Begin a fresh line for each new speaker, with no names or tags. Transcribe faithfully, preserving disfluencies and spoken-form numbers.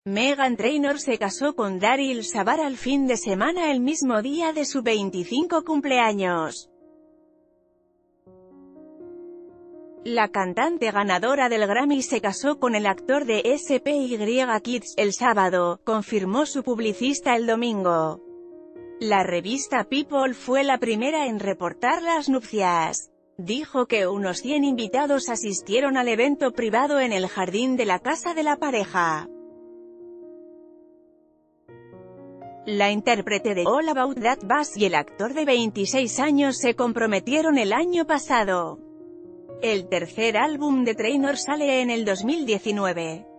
Meghan Trainor se casó con Daryl Sabara al fin de semana el mismo día de su veinticinco cumpleaños. La cantante ganadora del Grammy se casó con el actor de S P Y Kids el sábado, confirmó su publicista el domingo. La revista People fue la primera en reportar las nupcias. Dijo que unos cien invitados asistieron al evento privado en el jardín de la casa de la pareja. La intérprete de All About That Bass y el actor de veintiséis años se comprometieron el año pasado. El tercer álbum de Trainor sale en el dos mil diecinueve.